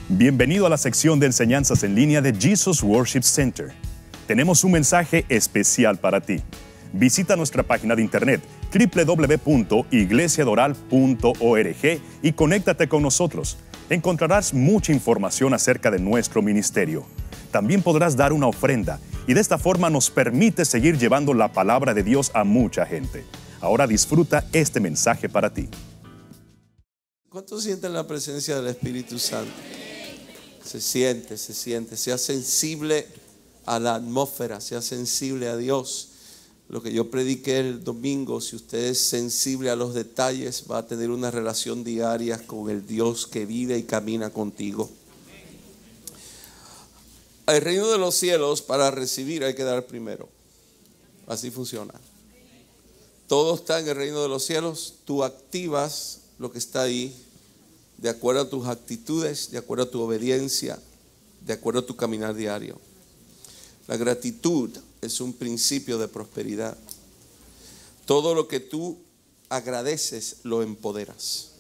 Bienvenido a la sección de enseñanzas en línea de Jesus Worship Center. Tenemos un mensaje especial para ti. Visita nuestra página de internet www.iglesiadoral.org y conéctate con nosotros. Encontrarás mucha información acerca de nuestro ministerio. También podrás dar una ofrenda y de esta forma nos permite seguir llevando la palabra de Dios a mucha gente. Ahora disfruta este mensaje para ti. ¿Cuántos sienten la presencia del Espíritu Santo? Se siente. Sea sensible a la atmósfera, sea sensible a Dios. Lo que yo prediqué el domingo, si usted es sensible a los detalles, va a tener una relación diaria con el Dios que vive y camina contigo. El reino de los cielos, para recibir hay que dar primero. Así funciona. Todo está en el reino de los cielos. Tú activas lo que está ahí de acuerdo a tus actitudes, de acuerdo a tu obediencia, de acuerdo a tu caminar diario. La gratitud es un principio de prosperidad. Todo lo que tú agradeces lo empoderas.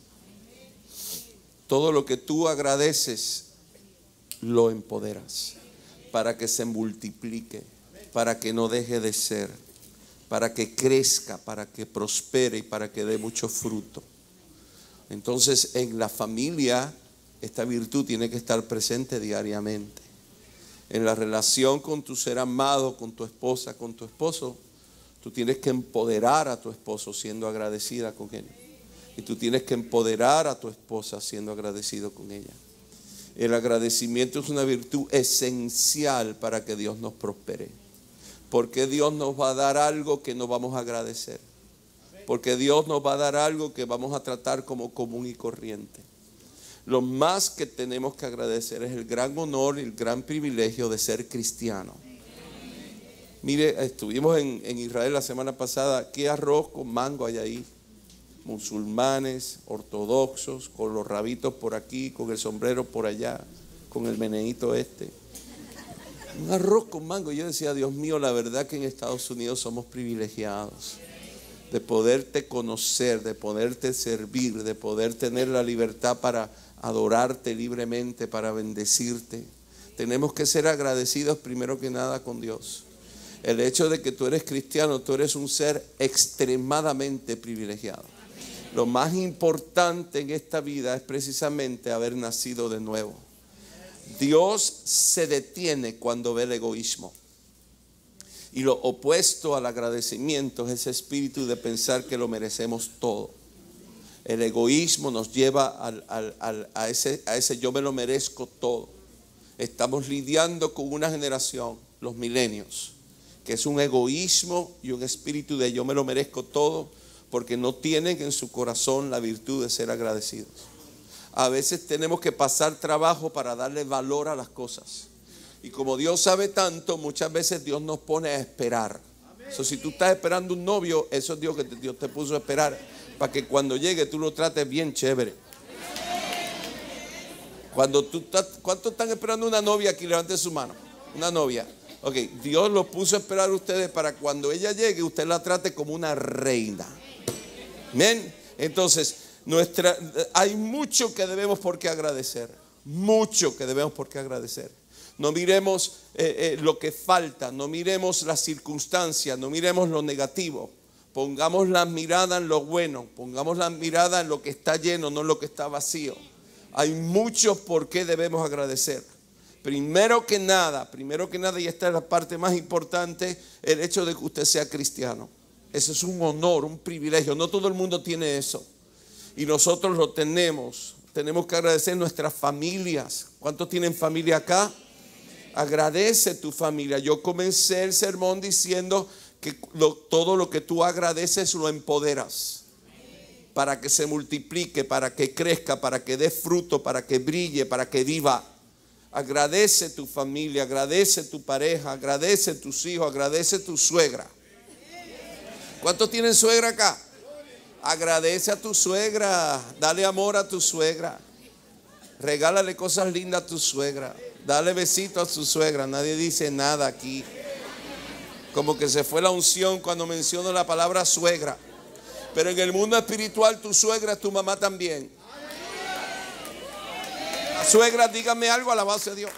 Todo lo que tú agradeces lo empoderas para que se multiplique, para que no deje de ser, para que crezca, para que prospere y para que dé mucho fruto. Entonces, en la familia, esta virtud tiene que estar presente diariamente. En la relación con tu ser amado, con tu esposa, con tu esposo, tú tienes que empoderar a tu esposo siendo agradecida con él. Y tú tienes que empoderar a tu esposa siendo agradecido con ella. El agradecimiento es una virtud esencial para que Dios nos prospere. Porque Dios nos va a dar algo que no vamos a agradecer. Porque Dios nos va a dar algo que vamos a tratar como común y corriente. Lo más que tenemos que agradecer es el gran honor y el gran privilegio de ser cristiano. Mire, estuvimos en Israel la semana pasada. ¿Qué arroz con mango hay ahí? Musulmanes, ortodoxos, con los rabitos por aquí, con el sombrero por allá, con el meneíto este. Un arroz con mango. Yo decía, Dios mío, la verdad que en Estados Unidos somos privilegiados de poderte conocer, de poderte servir, de poder tener la libertad para adorarte libremente, para bendecirte. Tenemos que ser agradecidos primero que nada con Dios. El hecho de que tú eres cristiano, tú eres un ser extremadamente privilegiado. Lo más importante en esta vida es precisamente haber nacido de nuevo. Dios se detiene cuando ve el egoísmo. Y lo opuesto al agradecimiento es ese espíritu de pensar que lo merecemos todo. El egoísmo nos lleva a ese yo me lo merezco todo. Estamos lidiando con una generación, los milenios, que es un egoísmo y un espíritu de yo me lo merezco todo, porque no tienen en su corazón la virtud de ser agradecidos. A veces tenemos que pasar trabajo para darle valor a las cosas. Y como Dios sabe tanto, muchas veces Dios nos pone a esperar. Si tú estás esperando un novio, eso es Dios que Dios te puso a esperar para que cuando llegue tú lo trates bien chévere. ¿Cuántos están esperando una novia aquí? Levanten su mano. Una novia. Ok, Dios lo puso a esperar a ustedes para cuando ella llegue, usted la trate como una reina. Amén. Entonces, hay mucho que debemos por qué agradecer. Mucho que debemos por qué agradecer. No miremos lo que falta, no miremos las circunstancias, no miremos lo negativo. Pongamos la mirada en lo bueno, pongamos la mirada en lo que está lleno, no en lo que está vacío. Hay muchos por qué debemos agradecer. Primero que nada, y esta es la parte más importante, el hecho de que usted sea cristiano. Eso es un honor, un privilegio. No todo el mundo tiene eso. Y nosotros lo tenemos. Tenemos que agradecer nuestras familias. ¿Cuántos tienen familia acá? Agradece tu familia. Yo comencé el sermón diciendo que todo lo que tú agradeces lo empoderas para que se multiplique, para que crezca, para que dé fruto, para que brille, para que viva. Agradece tu familia, agradece tu pareja, agradece tus hijos, agradece tu suegra. ¿Cuántos tienen suegra acá? Agradece a tu suegra, dale amor a tu suegra, regálale cosas lindas a tu suegra. Dale besito a su suegra. Nadie dice nada aquí. Como que se fue la unción cuando menciono la palabra suegra. Pero en el mundo espiritual tu suegra es tu mamá también. Suegra, díganme algo, alabanza a Dios.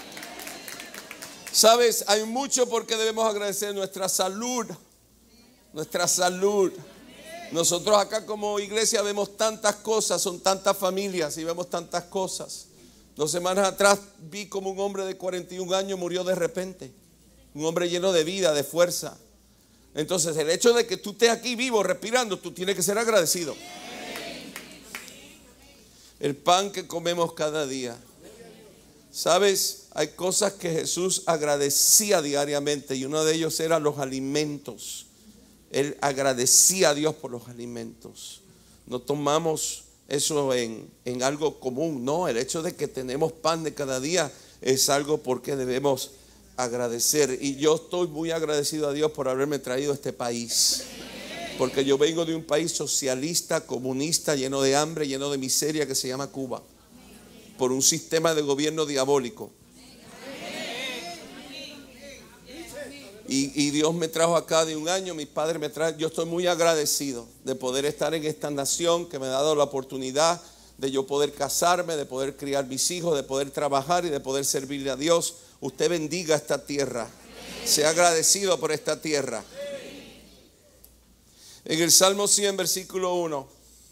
Sabes, hay mucho por qué debemos agradecer. Nuestra salud. Nuestra salud. Nosotros acá como iglesia vemos tantas cosas, son tantas familias y vemos tantas cosas. 2 semanas atrás vi como un hombre de 41 años murió de repente. Un hombre lleno de vida, de fuerza. Entonces el hecho de que tú estés aquí vivo, respirando, tú tienes que ser agradecido. El pan que comemos cada día. ¿Sabes? Hay cosas que Jesús agradecía diariamente y uno de ellos era los alimentos. Él agradecía a Dios por los alimentos. No tomamos eso en algo común, no. El hecho de que tenemos pan de cada día es algo por que debemos agradecer. Y yo estoy muy agradecido a Dios por haberme traído a este país. Porque yo vengo de un país socialista, comunista, lleno de hambre, lleno de miseria, que se llama Cuba. Por un sistema de gobierno diabólico. Y Dios me trajo acá de un año, mis padres me trajeron. Yo estoy muy agradecido de poder estar en esta nación que me ha dado la oportunidad de yo poder casarme, de poder criar mis hijos, de poder trabajar y de poder servirle a Dios. Usted bendiga esta tierra. Sea agradecido por esta tierra. En el Salmo 100, versículo 1.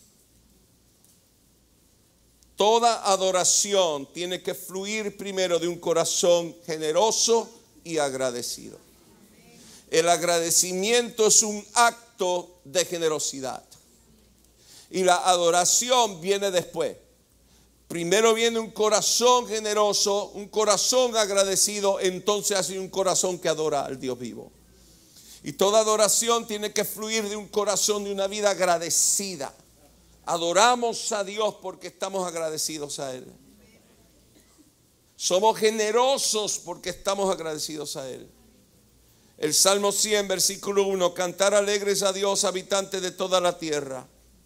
Toda adoración tiene que fluir primero de un corazón generoso y agradecido. El agradecimiento es un acto de generosidad. Y la adoración viene después. Primero viene un corazón generoso, un corazón agradecido, entonces hace un corazón que adora al Dios vivo. Y toda adoración tiene que fluir de un corazón, de una vida agradecida. Adoramos a Dios porque estamos agradecidos a Él. Somos generosos porque estamos agradecidos a Él. El Salmo 100, versículo 1. Cantar alegres a Dios, habitantes de toda la tierra.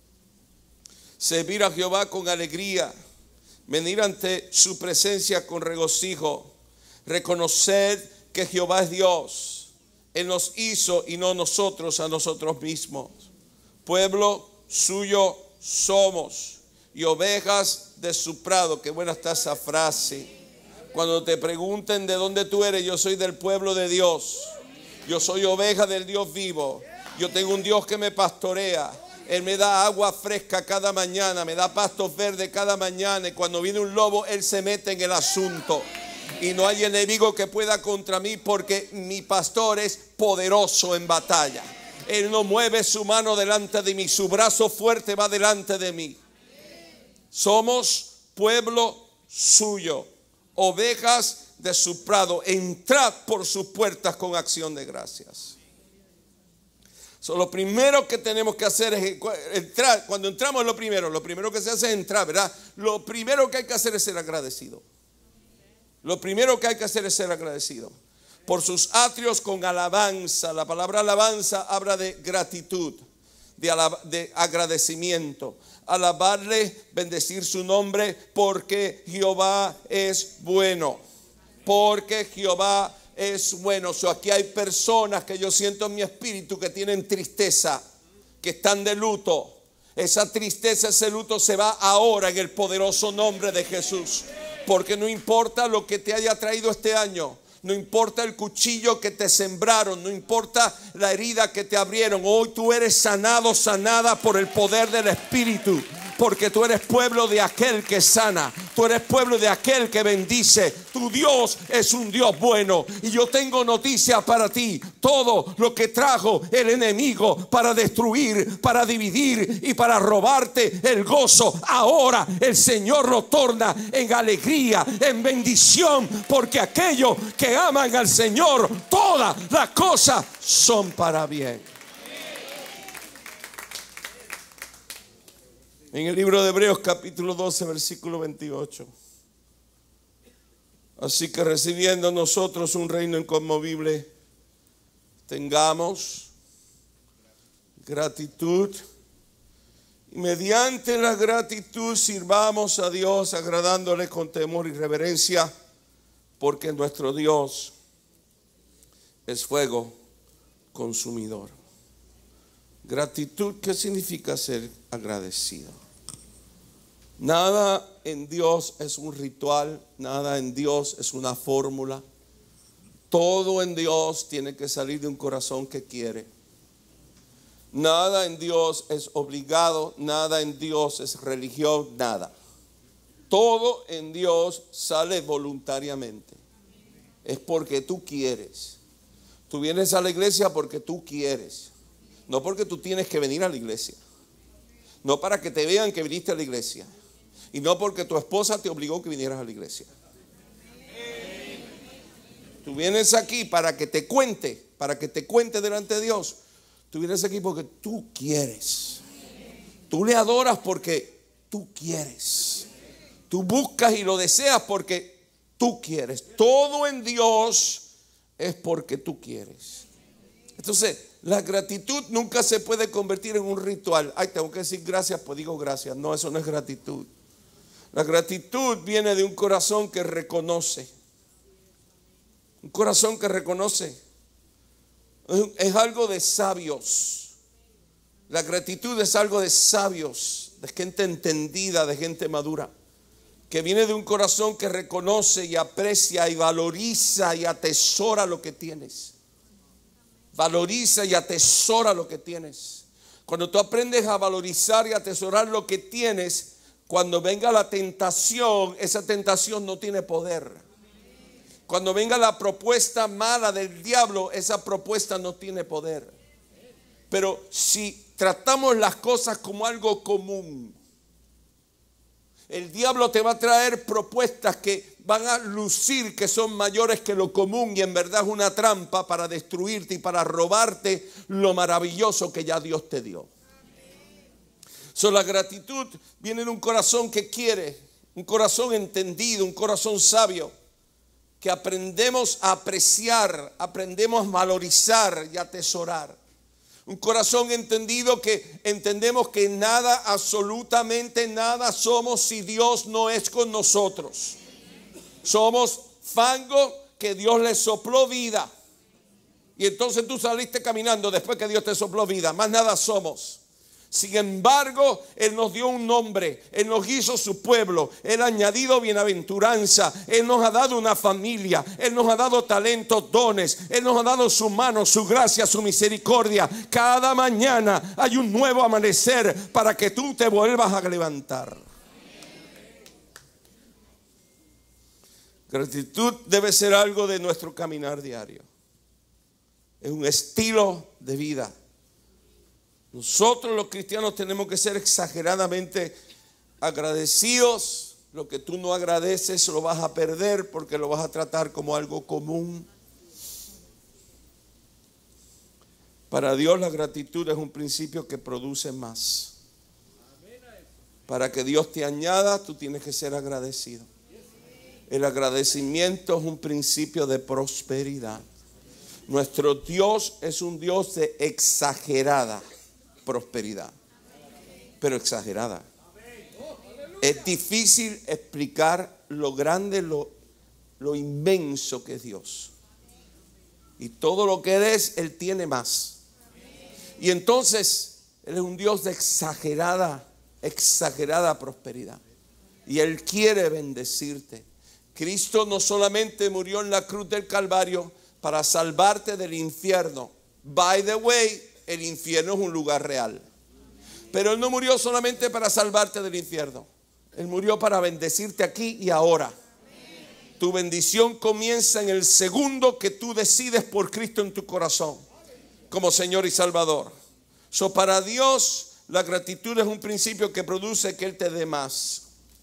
Servir a Jehová con alegría. Venir ante su presencia con regocijo. Reconocer que Jehová es Dios. Él nos hizo y no nosotros a nosotros mismos. Pueblo suyo somos y ovejas de su prado. Qué buena está esa frase. Cuando te pregunten de dónde tú eres, yo soy del pueblo de Dios. Yo soy oveja del Dios vivo. Yo tengo un Dios que me pastorea. Él me da agua fresca cada mañana, me da pastos verdes cada mañana. Y cuando viene un lobo, Él se mete en el asunto. Y no hay enemigo que pueda contra mí, porque mi pastor es poderoso en batalla. Él no mueve su mano delante de mí, su brazo fuerte va delante de mí. Somos pueblo suyo, ovejas de su prado. Entrad por sus puertas con acción de gracias. Lo primero que tenemos que hacer es entrar. Cuando entramos lo primero que se hace es entrar, ¿verdad? Lo primero que hay que hacer es ser agradecido. Lo primero que hay que hacer es ser agradecido. Por sus atrios con alabanza. La palabra alabanza habla de gratitud, de agradecimiento. Alabarle, bendecir su nombre, porque Jehová es bueno. Porque Jehová es bueno. Aquí hay personas que yo siento en mi espíritu que tienen tristeza, que están de luto. Esa tristeza, ese luto se va ahora en el poderoso nombre de Jesús. Porque no importa lo que te haya traído este año, no importa el cuchillo que te sembraron, no importa la herida que te abrieron, hoy tú eres sanado, sanada por el poder del Espíritu. Porque tú eres pueblo de aquel que sana. Tú eres pueblo de aquel que bendice. Tu Dios es un Dios bueno. Y yo tengo noticia para ti. Todo lo que trajo el enemigo para destruir, para dividir y para robarte el gozo, ahora el Señor lo torna en alegría, en bendición. Porque aquellos que aman al Señor, todas las cosas son para bien. En el libro de Hebreos capítulo 12 versículo 28. Así que recibiendo nosotros un reino inconmovible, tengamos gratitud. Y mediante la gratitud sirvamos a Dios agradándole con temor y reverencia, porque nuestro Dios es fuego consumidor. Gratitud, ¿qué significa ser agradecido? Nada en Dios es un ritual, nada en Dios es una fórmula. Todo en Dios tiene que salir de un corazón que quiere. Nada en Dios es obligado, nada en Dios es religión, nada. Todo en Dios sale voluntariamente. Es porque tú quieres. Tú vienes a la iglesia porque tú quieres. No porque tú tienes que venir a la iglesia. No para que te vean que viniste a la iglesia. Y no porque tu esposa te obligó que vinieras a la iglesia. Tú vienes aquí para que te cuente delante de Dios. Tú vienes aquí porque tú quieres. Tú le adoras porque tú quieres. Tú buscas y lo deseas porque tú quieres. Todo en Dios es porque tú quieres. Entonces, la gratitud nunca se puede convertir en un ritual. Ay, tengo que decir gracias, pues digo gracias. No, eso no es gratitud. La gratitud viene de un corazón que reconoce. Un corazón que reconoce. Es algo de sabios. La gratitud es algo de sabios, de gente entendida, de gente madura, que viene de un corazón que reconoce y aprecia y valoriza y atesora lo que tienes. Valoriza y atesora lo que tienes. Cuando tú aprendes a valorizar y atesorar lo que tienes, cuando venga la tentación, esa tentación no tiene poder. Cuando venga la propuesta mala del diablo, esa propuesta no tiene poder. Pero si tratamos las cosas como algo común, el diablo te va a traer propuestas que van a lucir que son mayores que lo común y en verdad es una trampa para destruirte y para robarte lo maravilloso que ya Dios te dio. La gratitud viene de un corazón que quiere, un corazón entendido, un corazón sabio, que aprendemos a apreciar, aprendemos a valorizar y atesorar. Un corazón entendido que entendemos que nada, absolutamente nada somos si Dios no es con nosotros. Somos fango que Dios le sopló vida. Y entonces tú saliste caminando después que Dios te sopló vida. Más nada somos. Sin embargo, Él nos dio un nombre, Él nos hizo su pueblo, Él ha añadido bienaventuranza, Él nos ha dado una familia, Él nos ha dado talentos, dones, Él nos ha dado su mano, su gracia, su misericordia. Cada mañana hay un nuevo amanecer para que tú te vuelvas a levantar. Gratitud debe ser algo de nuestro caminar diario. Es un estilo de vida. Nosotros los cristianos tenemos que ser exageradamente agradecidos. Lo que tú no agradeces lo vas a perder porque lo vas a tratar como algo común. Para Dios la gratitud es un principio que produce más. Para que Dios te añada, tú tienes que ser agradecido. El agradecimiento es un principio de prosperidad. Nuestro Dios es un Dios de exagerada prosperidad, pero exagerada. Es difícil explicar lo grande, lo inmenso que es Dios. Y todo lo que eres, Él tiene más. Y entonces, Él es un Dios de exagerada prosperidad. Y Él quiere bendecirte. Cristo no solamente murió en la cruz del Calvario para salvarte del infierno. By the way, el infierno es un lugar real. Pero Él no murió solamente para salvarte del infierno. Él murió para bendecirte aquí y ahora. Tu bendición comienza en el segundo que tú decides por Cristo en tu corazón como Señor y Salvador. Para Dios la gratitud es un principio que produce que Él te dé más.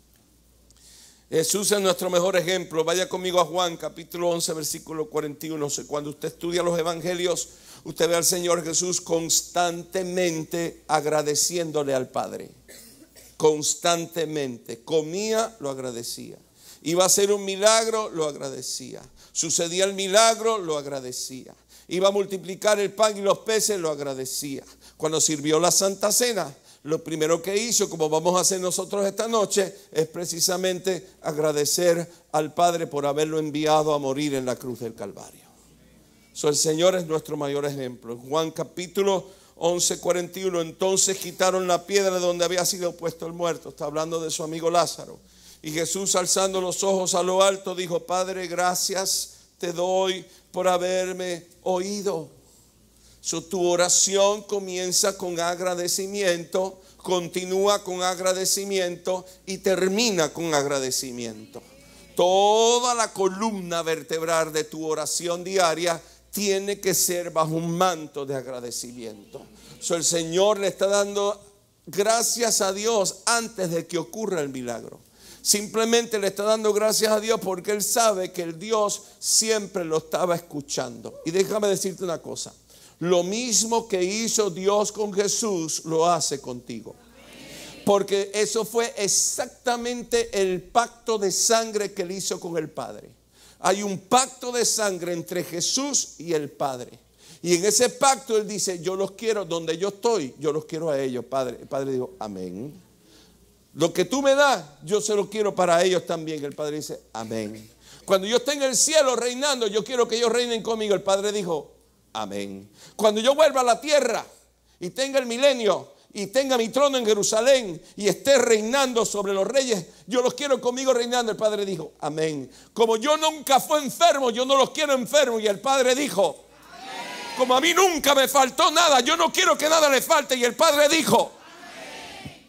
Jesús es nuestro mejor ejemplo. Vaya conmigo a Juan capítulo 11 versículo 41. Cuando usted estudia los evangelios, usted ve al Señor Jesús constantemente agradeciéndole al Padre. Constantemente. Comía, lo agradecía. Iba a hacer un milagro, lo agradecía. Sucedía el milagro, lo agradecía. Iba a multiplicar el pan y los peces, lo agradecía. Cuando sirvió la Santa Cena, lo primero que hizo, como vamos a hacer nosotros esta noche, es precisamente agradecer al Padre por haberlo enviado a morir en la cruz del Calvario. El Señor es nuestro mayor ejemplo. En Juan capítulo 11, 41, entonces quitaron la piedra donde había sido puesto el muerto. Está hablando de su amigo Lázaro. Y Jesús, alzando los ojos a lo alto, dijo: Padre, gracias te doy por haberme oído. Tu oración comienza con agradecimiento, continúa con agradecimiento y termina con agradecimiento. Toda la columna vertebral de tu oración diaria tiene que ser bajo un manto de agradecimiento. El Señor le está dando gracias a Dios antes de que ocurra el milagro. Simplemente le está dando gracias a Dios porque Él sabe que el Dios siempre lo estaba escuchando. Y déjame decirte una cosa: lo mismo que hizo Dios con Jesús, lo hace contigo. Porque eso fue exactamente el pacto de sangre que Él hizo con el Padre. Hay un pacto de sangre entre Jesús y el Padre. Y en ese pacto Él dice: yo los quiero donde yo estoy, yo los quiero a ellos, Padre. El Padre dijo: amén. Lo que tú me das, yo se lo quiero para ellos también. El Padre dice: amén. Cuando yo esté en el cielo reinando, yo quiero que ellos reinen conmigo. El Padre dijo: amén. Cuando yo vuelva a la tierra y tenga el milenio y tenga mi trono en Jerusalén y esté reinando sobre los reyes, yo los quiero conmigo reinando. El Padre dijo: amén. Como yo nunca fui enfermo, yo no los quiero enfermos. Y el Padre dijo: amén. Como a mí nunca me faltó nada, yo no quiero que nada le falte. Y el Padre dijo: amén.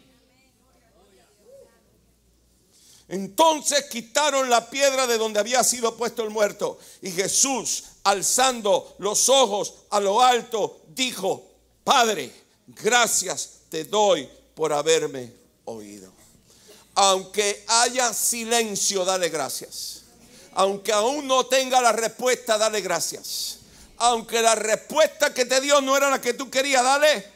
Entonces quitaron la piedra de donde había sido puesto el muerto. Y Jesús, alzando los ojos a lo alto, dijo: Padre, gracias te doy por haberme oído. Aunque haya silencio, dale gracias. Aunque aún no tenga la respuesta, dale gracias. Aunque la respuesta que te dio no era la que tú querías, dale gracias.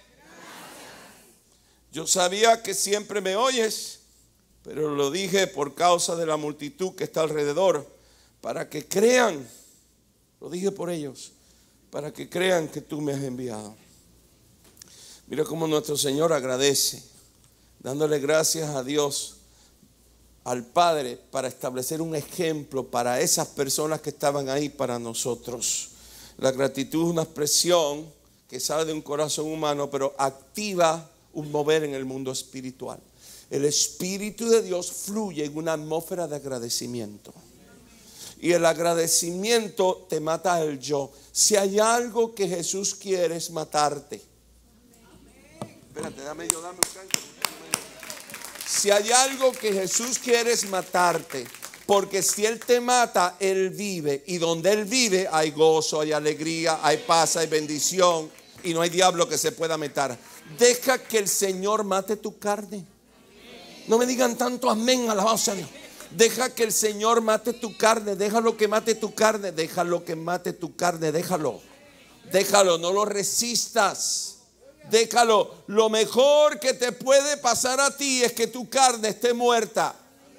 Yo sabía que siempre me oyes, pero lo dije por causa de la multitud que está alrededor, para que crean. Lo dije por ellos, para que crean que tú me has enviado. Mira cómo nuestro Señor agradece, dándole gracias a Dios, al Padre, para establecer un ejemplo para esas personas que estaban ahí, para nosotros. La gratitud es una expresión que sale de un corazón humano, pero activa un mover en el mundo espiritual. El Espíritu de Dios fluye en una atmósfera de agradecimiento. Y el agradecimiento te mata el yo. Si hay algo que Jesús quiere, es matarte. Espérate, dame un canto. Si hay algo que Jesús quiere, es matarte. Porque si Él te mata, Él vive. Y donde Él vive hay gozo, hay alegría, hay paz, hay bendición. Y no hay diablo que se pueda meter. Deja que el Señor mate tu carne. No me digan tanto amén, alabado sea Dios. Deja que el Señor mate tu carne. Déjalo que mate tu carne. Déjalo que mate tu carne. Déjalo. Déjalo, no lo resistas. Déjalo. Lo mejor que te puede pasar a ti es que tu carne esté muerta.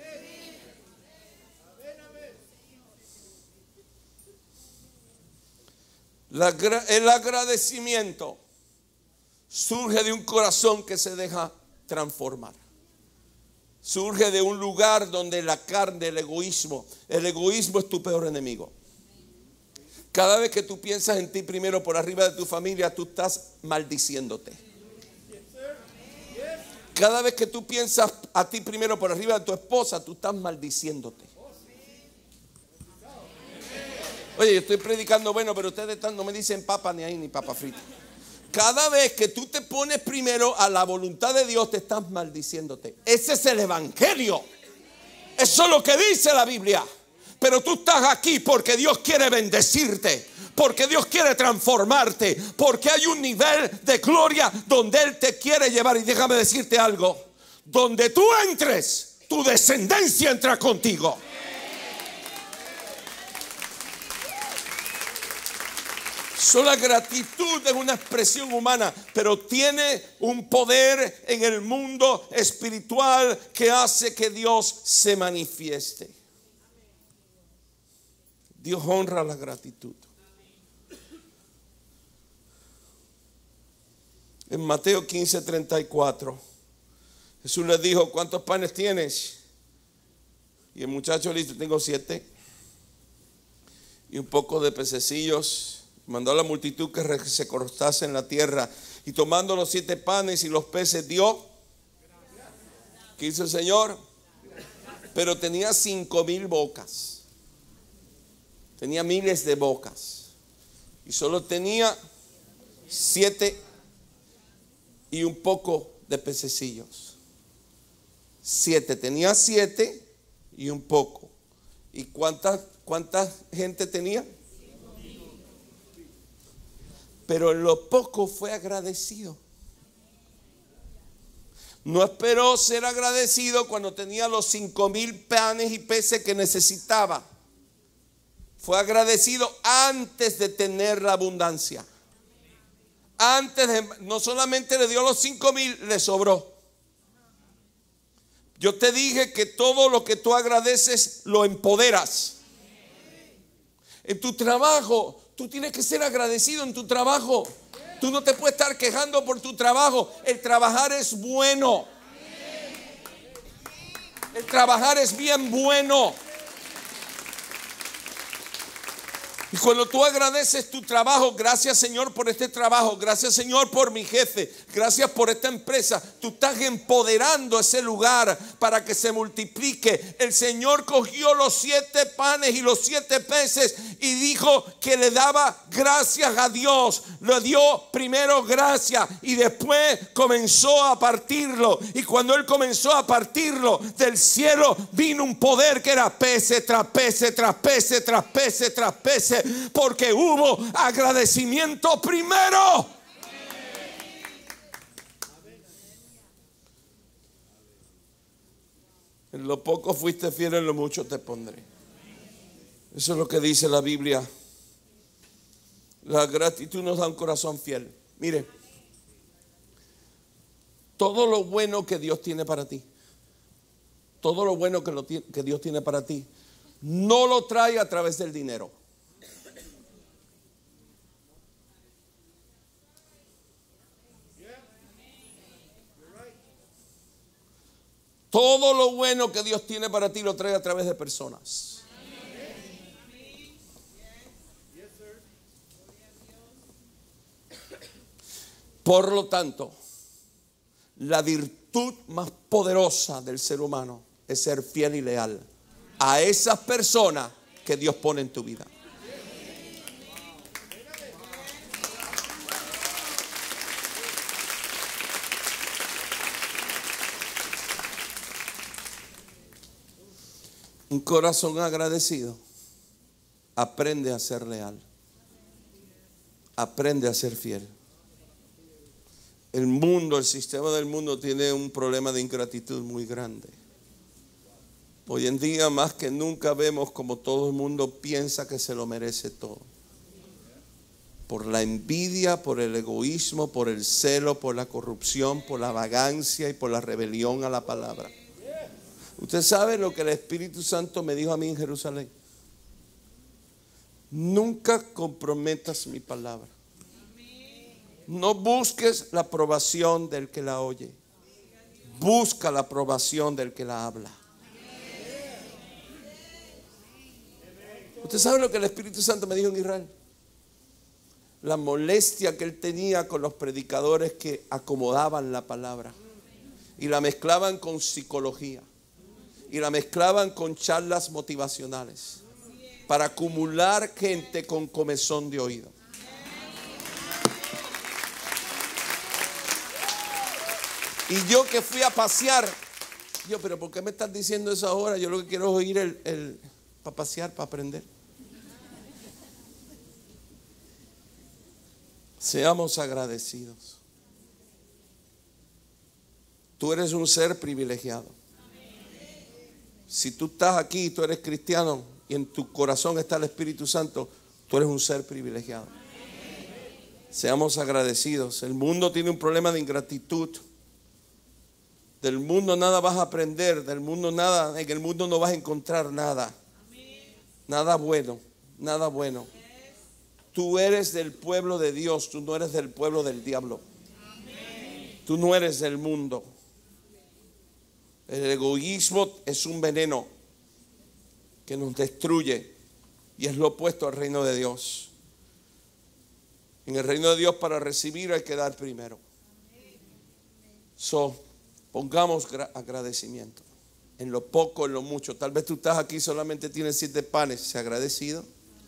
El agradecimiento surge de un corazón que se deja transformar. Surge de un lugar donde la carne, el egoísmo es tu peor enemigo. Cada vez que tú piensas en ti primero por arriba de tu familia, tú estás maldiciéndote. Cada vez que tú piensas a ti primero por arriba de tu esposa, tú estás maldiciéndote. Oye, yo estoy predicando bueno, pero ustedes no me dicen papa ni ahí ni papa frita. Cada vez que tú te pones primero a la voluntad de Dios, te estás maldiciéndote. Ese es el evangelio. Eso es lo que dice la Biblia. Pero tú estás aquí porque Dios quiere bendecirte, porque Dios quiere transformarte, porque hay un nivel de gloria donde Él te quiere llevar. Y déjame decirte algo: donde tú entres, tu descendencia entra contigo. La gratitud es una expresión humana, pero tiene un poder en el mundo espiritual que hace que Dios se manifieste. Dios honra la gratitud. En Mateo 15:34, Jesús le dijo: ¿cuántos panes tienes? Y el muchacho le dice: tengo 7. Y un poco de pececillos. Mandó a la multitud que se cortase en la tierra. Y tomando los 7 panes y los peces dio. ¿Qué hizo el Señor? pero tenía 5,000 bocas. Tenía miles de bocas. Y solo tenía 7 y un poco de pececillos. 7, tenía 7 y un poco. ¿Y cuánta gente tenía? Pero en lo poco fue agradecido. No esperó ser agradecido cuando tenía los 5,000 panes y peces que necesitaba. Fue agradecido antes de tener la abundancia. No solamente le dio los 5,000, le sobró. Yo te dije que todo lo que tú agradeces lo empoderas. En tu trabajo, tú tienes que ser agradecido en tu trabajo. Tú no te puedes estar quejando por tu trabajo. El trabajar es bueno. El trabajar es bien bueno. Y cuando tú agradeces tu trabajo, gracias Señor por este trabajo, gracias Señor por mi jefe, gracias por esta empresa, tú estás empoderando ese lugar para que se multiplique. El Señor cogió los 7 panes y los 7 peces y dijo que le daba gracias a Dios. Le dio primero gracias y después comenzó a partirlo. Y cuando Él comenzó a partirlo, del cielo vino un poder que era peces tras peces, tras peces, tras peces, tras peces. Porque hubo agradecimiento primero. En lo poco fuiste fiel, en lo mucho te pondré. Eso es lo que dice la Biblia. La gratitud nos da un corazón fiel. Mire, todo lo bueno que Dios tiene para ti, todo lo bueno que Dios tiene para ti, no lo trae a través del dinero. Todo lo bueno que Dios tiene para ti lo trae a través de personas. Por lo tanto, la virtud más poderosa del ser humano es ser fiel y leal a esas personas que Dios pone en tu vida. Un corazón agradecido aprende a ser leal, aprende a ser fiel. El sistema del mundo tiene un problema de ingratitud muy grande. Hoy en día más que nunca vemos como todo el mundo piensa que se lo merece todo. Por la envidia, por el egoísmo, por el celo, por la corrupción, por la vagancia y por la rebelión a la palabra. Usted sabe lo que el Espíritu Santo me dijo a mí en Jerusalén. Nunca comprometas mi palabra. No busques la aprobación del que la oye. Busca la aprobación del que la habla. Usted sabe lo que el Espíritu Santo me dijo en Israel. La molestia que él tenía con los predicadores que acomodaban la palabra y la mezclaban con psicología. Y la mezclaban con charlas motivacionales para acumular gente con comezón de oído. Y yo que fui a pasear, pero ¿por qué me estás diciendo eso ahora? Yo lo que quiero es oír para pasear, para aprender. Seamos agradecidos. Tú eres un ser privilegiado. Si tú estás aquí, tú eres cristiano y en tu corazón está el Espíritu Santo, tú eres un ser privilegiado. Seamos agradecidos. El mundo tiene un problema de ingratitud. Del mundo nada vas a aprender, en el mundo no vas a encontrar nada. Nada bueno, nada bueno. Tú eres del pueblo de Dios, tú no eres del pueblo del diablo. Tú no eres del mundo. El egoísmo es un veneno que nos destruye y es lo opuesto al reino de Dios. En el reino de Dios para recibir hay que dar primero. Pongamos agradecimiento. en lo poco, en lo mucho. Tal vez tú estás aquí, solamente tienes 7 panes. ¿Se ha agradecido?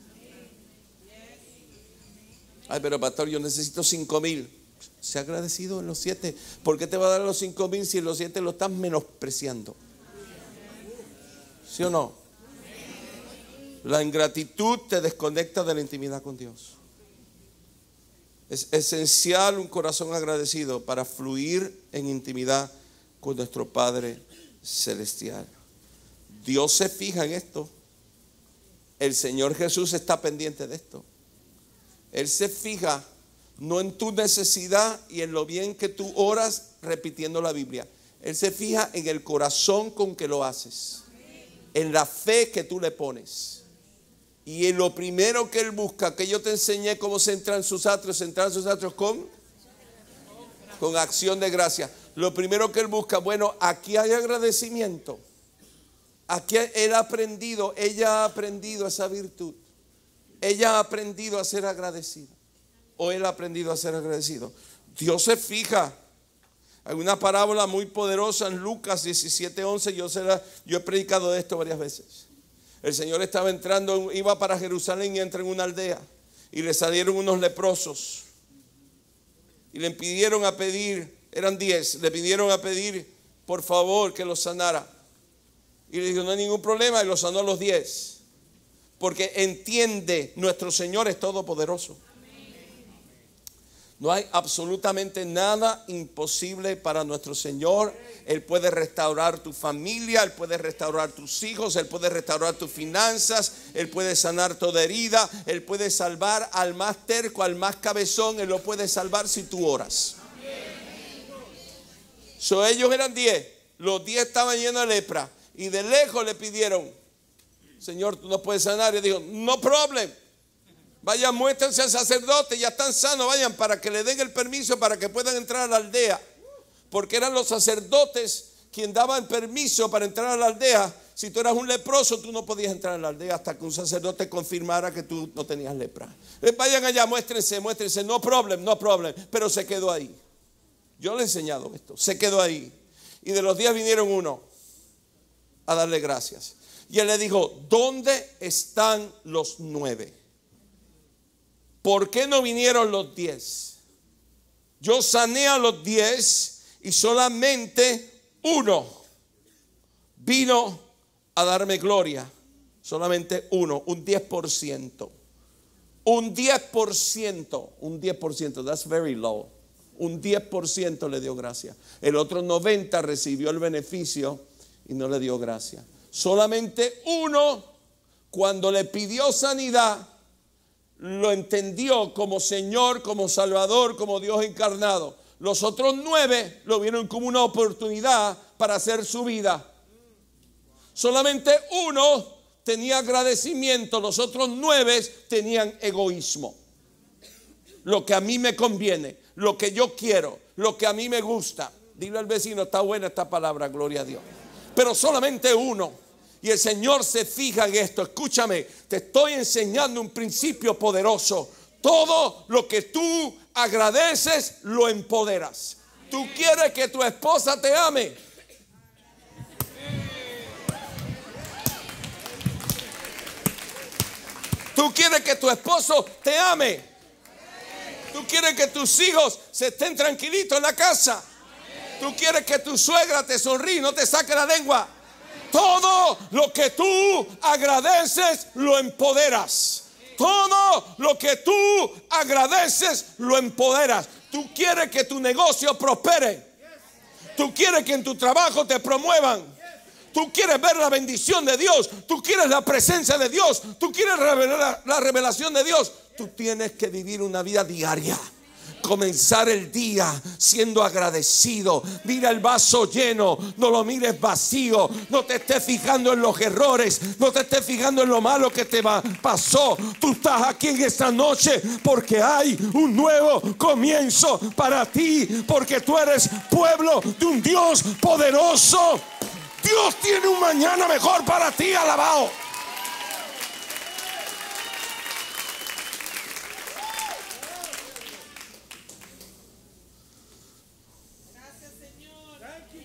Ay, pero pastor, yo necesito 5,000. ¿Se ha agradecido en los 7? ¿Por qué te va a dar los 5,000 si en los 7 lo estás menospreciando? ¿Sí o no? La ingratitud te desconecta de la intimidad con Dios. Es esencial un corazón agradecido para fluir en intimidad con nuestro Padre Celestial. Dios se fija en esto. El Señor Jesús está pendiente de esto. Él se fija no en tu necesidad y en lo bien que tú oras repitiendo la Biblia. Él se fija en el corazón con que lo haces, en la fe que tú le pones. Y en lo primero que Él busca, que yo te enseñé cómo se entra en sus atrios, con acción de gracia. Lo primero que Él busca, bueno, aquí hay agradecimiento. Aquí ella ha aprendido esa virtud. Ella ha aprendido a ser agradecida. O él ha aprendido a ser agradecido. Dios se fija. Hay una parábola muy poderosa en Lucas 17:11. Yo he predicado de esto varias veces. El Señor estaba entrando, iba para Jerusalén y entra en una aldea. Y le salieron unos leprosos. Y le pidieron a pedir, eran 10, le pidieron a pedir por favor que los sanara. Y le dijo, no hay ningún problema, y los sanó a los 10. Porque entiende, nuestro Señor es todopoderoso. No hay absolutamente nada imposible para nuestro Señor. Él puede restaurar tu familia, Él puede restaurar tus hijos, Él puede restaurar tus finanzas, Él puede sanar toda herida, Él puede salvar al más terco, al más cabezón, Él lo puede salvar si tú oras. Ellos eran 10, los 10 estaban llenos de lepra y de lejos le pidieron, Señor, tú nos puedes sanar. Y dijo, no problem. Vayan, muéstrense al sacerdote, ya están sanos, vayan para que le den el permiso para que puedan entrar a la aldea. Porque eran los sacerdotes quien daban permiso para entrar a la aldea. Si tú eras un leproso, tú no podías entrar a la aldea hasta que un sacerdote confirmara que tú no tenías lepra. Vayan allá, muéstrense, no problem. Pero se quedó ahí. Yo le he enseñado esto, se quedó ahí. Y de los 10 vinieron uno a darle gracias. Y él le dijo, ¿dónde están los 9? ¿Por qué no vinieron los 10? Yo sané a los 10 y solamente uno vino a darme gloria. Solamente uno, un 10%. Un 10%, that's very low. Un 10% le dio gracia. El otro 90% recibió el beneficio y no le dio gracia. Solamente uno, cuando le pidió sanidad, lo entendió como Señor, como Salvador, como Dios encarnado. Los otros 9 lo vieron como una oportunidad para hacer su vida. Solamente uno tenía agradecimiento, los otros 9 tenían egoísmo. Lo que a mí me conviene, lo que yo quiero, lo que a mí me gusta. Dile al vecino, está buena esta palabra, gloria a Dios. Pero solamente uno. Y el Señor se fija en esto. Escúchame, te estoy enseñando un principio poderoso. Todo lo que tú agradeces, lo empoderas. Tú quieres que tu esposa te ame. Tú quieres que tu esposo te ame. Tú quieres que tus hijos se estén tranquilitos en la casa. Tú quieres que tu suegra te sonríe y no te saque la lengua. Todo lo que tú agradeces, lo empoderas. Todo lo que tú agradeces, lo empoderas. Tú quieres que tu negocio prospere. Tú quieres que en tu trabajo te promuevan. Tú quieres ver la bendición de Dios. Tú quieres la presencia de Dios. Tú quieres la revelación de Dios. Tú tienes que vivir una vida diaria. Comenzar el día siendo agradecido. Mira el vaso lleno, no lo mires vacío. No te estés fijando en los errores, no te estés fijando en lo malo que te pasó. Tú estás aquí en esta noche porque hay un nuevo comienzo para ti, porque tú eres pueblo de un Dios poderoso. Dios tiene un mañana mejor para ti, alabado.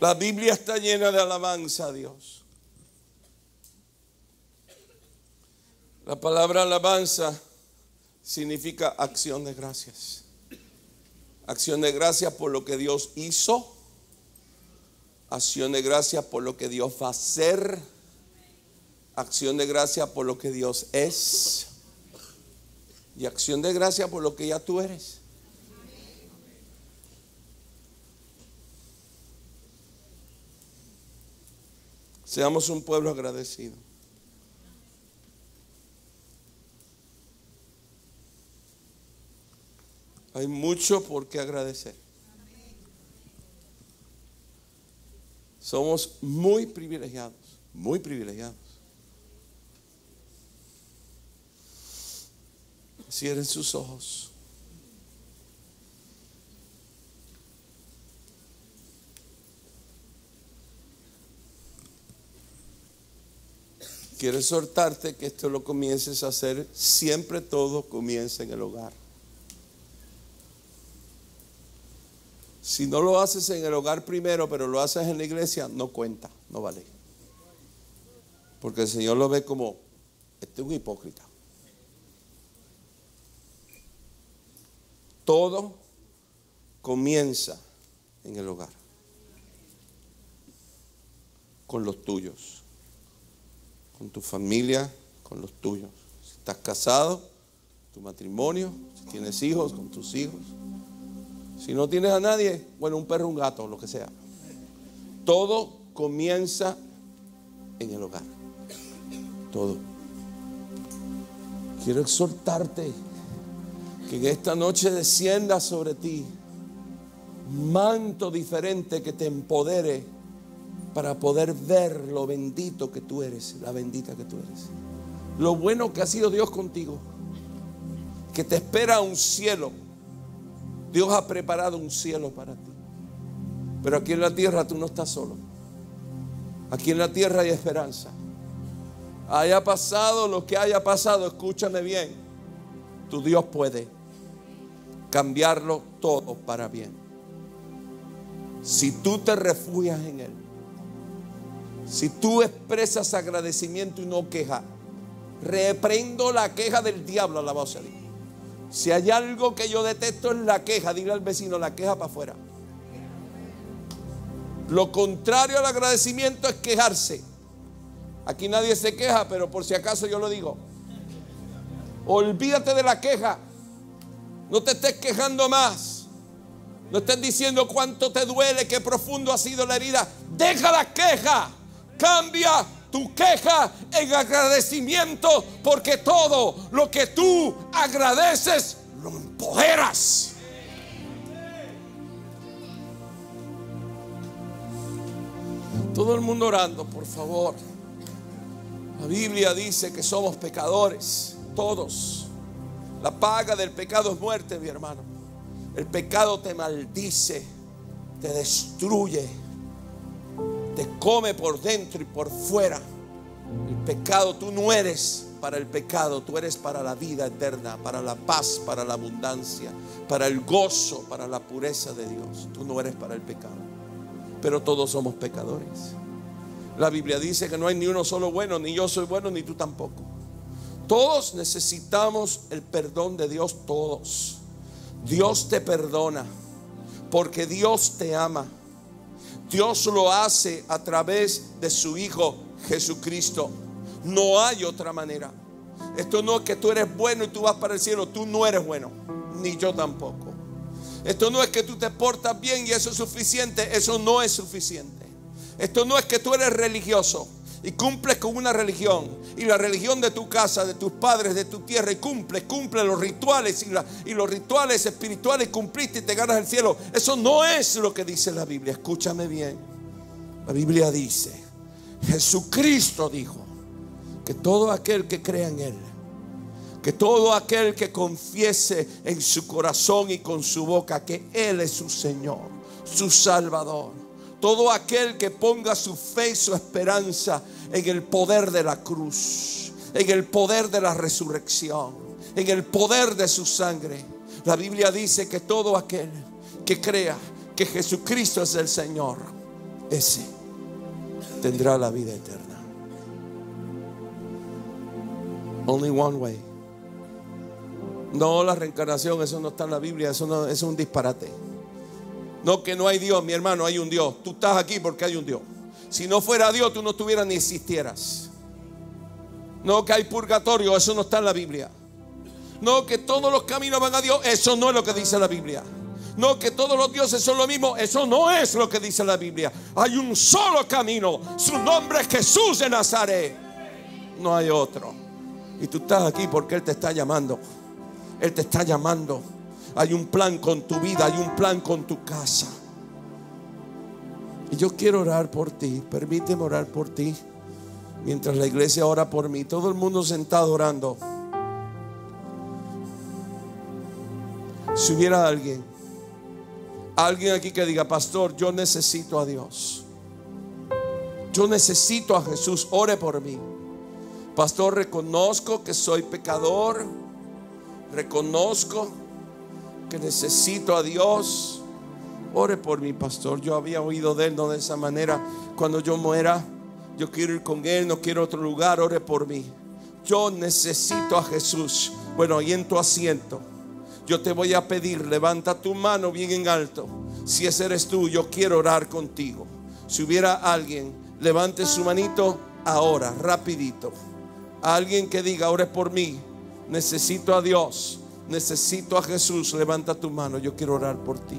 La Biblia está llena de alabanza a Dios. La palabra alabanza significa acción de gracias. Acción de gracias por lo que Dios hizo. Acción de gracias por lo que Dios va a hacer. Acción de gracias por lo que Dios es. Y acción de gracias por lo que ya tú eres. Seamos un pueblo agradecido. Hay mucho por qué agradecer. Somos muy privilegiados, muy privilegiados. Cierren sus ojos. Quiero exhortarte que esto lo comiences a hacer. Siempre todo comienza en el hogar. Si no lo haces en el hogar primero, pero lo haces en la iglesia, no cuenta, no vale. Porque el Señor lo ve como, este es un hipócrita. Todo comienza en el hogar. Con los tuyos. Con tu familia, con los tuyos. Si estás casado, tu matrimonio, si tienes hijos, con tus hijos. Si no tienes a nadie, bueno, un perro, un gato, lo que sea. Todo comienza en el hogar. Todo. Quiero exhortarte que en esta noche descienda sobre ti un manto diferente que te empodere para poder ver lo bendito que tú eres, la bendita que tú eres. Lo bueno que ha sido Dios contigo, que te espera un cielo. Dios ha preparado un cielo para ti. Pero aquí en la tierra tú no estás solo. Aquí en la tierra hay esperanza. Haya pasado lo que haya pasado, escúchame bien. Tu Dios puede cambiarlo todo para bien. Si tú te refugias en Él. Si tú expresas agradecimiento y no queja. Reprendo la queja del diablo, alabado sea Dios. Si hay algo que yo detesto es la queja. Dile al vecino, la queja para afuera. Lo contrario al agradecimiento es quejarse. Aquí nadie se queja, pero por si acaso yo lo digo. Olvídate de la queja. No te estés quejando más. No estés diciendo cuánto te duele, qué profundo ha sido la herida. Deja la queja. Cambia tu queja en agradecimiento, porque todo lo que tú agradeces lo empoderas. Todo el mundo orando, por favor. La Biblia dice que somos pecadores, todos. La paga del pecado es muerte, mi hermano. El pecado te maldice, te destruye, te come por dentro y por fuera. El pecado, tú no eres para el pecado, tú eres para la vida eterna, para la paz, para la abundancia, para el gozo, para la pureza de Dios. Tú no eres para el pecado. Pero todos somos pecadores. La Biblia dice que no hay ni uno solo bueno, ni yo soy bueno, ni tú tampoco. Todos necesitamos el perdón de Dios, todos. Dios te perdona porque Dios te ama. Dios lo hace a través de su Hijo Jesucristo. No hay otra manera. Esto no es que tú eres bueno y tú vas para el cielo. Tú no eres bueno, ni yo tampoco. Esto no es que tú te portas bien y eso es suficiente. Eso no es suficiente. Esto no es que tú eres religioso y cumples con una religión, y la religión de tu casa, de tus padres, de tu tierra, y cumple los rituales y los rituales espirituales, cumpliste y te ganas el cielo. Eso no es lo que dice la Biblia. Escúchame bien. La Biblia dice, Jesucristo dijo que todo aquel que crea en Él, que todo aquel que confiese en su corazón y con su boca que Él es su Señor, su Salvador, todo aquel que ponga su fe y su esperanza en el poder de la cruz, en el poder de la resurrección, en el poder de su sangre. La Biblia dice que todo aquel que crea que Jesucristo es el Señor, ese tendrá la vida eterna. Only one way. No, la reencarnación, eso no está en la Biblia, eso es un disparate. No, que no hay Dios, mi hermano, hay un Dios. Tú estás aquí porque hay un Dios. Si no fuera Dios, tú no estuvieras ni existieras. No, que hay purgatorio, eso no está en la Biblia. No, que todos los caminos van a Dios, eso no es lo que dice la Biblia. No, que todos los dioses son lo mismo, eso no es lo que dice la Biblia. Hay un solo camino, su nombre es Jesús de Nazaret. No hay otro. Y tú estás aquí porque Él te está llamando. Él te está llamando. Hay un plan con tu vida, hay un plan con tu casa. Y yo quiero orar por ti. Permíteme orar por ti. Mientras la iglesia ora por mí. Todo el mundo sentado orando. Si hubiera alguien aquí que diga: pastor, yo necesito a Dios. Yo necesito a Jesús. Ore por mí. Pastor, reconozco que soy pecador. Reconozco que necesito a Dios. Ore por mí, pastor. Yo había oído de Él, no de esa manera. Cuando yo muera, yo quiero ir con Él, no quiero otro lugar. Ore por mí. Yo necesito a Jesús. Bueno, ahí en tu asiento, yo te voy a pedir, levanta tu mano bien en alto. Si ese eres tú, yo quiero orar contigo. Si hubiera alguien, levante su manito ahora, rapidito. Alguien que diga: ore por mí, necesito a Dios, necesito a Jesús. Levanta tu mano, yo quiero orar por ti.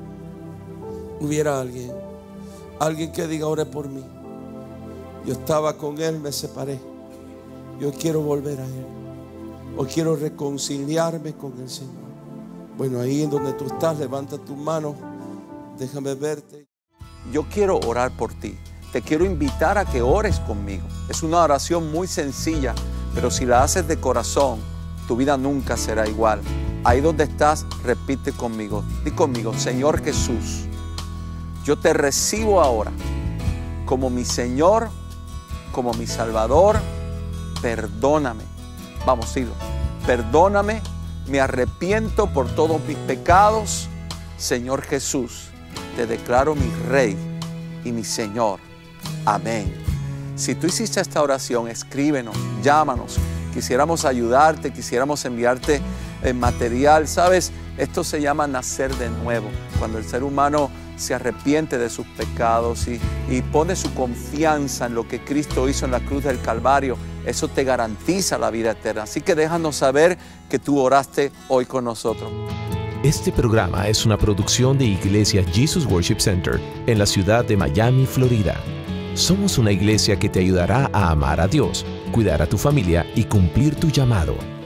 Hubiera alguien que diga: ore por mí. Yo estaba con Él, me separé. Yo quiero volver a Él. O quiero reconciliarme con el Señor. Bueno, ahí en donde tú estás, levanta tu mano. Déjame verte. Yo quiero orar por ti. Te quiero invitar a que ores conmigo. Es una oración muy sencilla, pero si la haces de corazón, tu vida nunca será igual. Ahí donde estás, repite conmigo. Di conmigo: Señor Jesús, yo te recibo ahora como mi Señor, como mi Salvador. Perdóname. Vamos, dilo. Perdóname, me arrepiento por todos mis pecados. Señor Jesús, te declaro mi Rey y mi Señor. Amén. Si tú hiciste esta oración, escríbenos, llámanos. Quisiéramos ayudarte, quisiéramos enviarte material. ¿Sabes? Esto se llama nacer de nuevo. Cuando el ser humano se arrepiente de sus pecados y pone su confianza en lo que Cristo hizo en la cruz del Calvario, eso te garantiza la vida eterna. Así que déjanos saber que tú oraste hoy con nosotros. Este programa es una producción de Iglesia Jesus Worship Center en la ciudad de Miami, Florida. Somos una iglesia que te ayudará a amar a Dios, cuidar a tu familia y cumplir tu llamado.